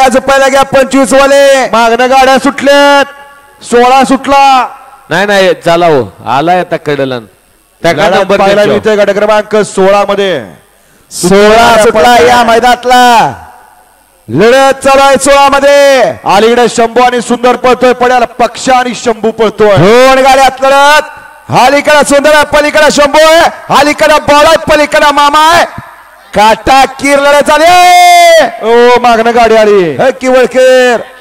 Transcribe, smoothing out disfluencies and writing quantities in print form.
झुपायला घ्या 25 वाले मागणं गाड्या सुटल्यात 16 सुटला नाही झाला हो आलाय आता कडलन त्या नंबर गट क्रमांक 16 मध्ये 16 सुटला या मैदानातला लढत चालू आहे 16 मध्ये अलीकडे शंभू आणि सुंदर पळतोय पड्याला पक्ष आणि शंभू पळतोय दोन गाड्यात लढत अलीकडे सुंदर आहे पलीकडे शंभू आहे अलीकडे बाळ आहे पलीकडे मामा आहे काटा कीर लढत झाली ओ मागणं गाडी आली किवळकेर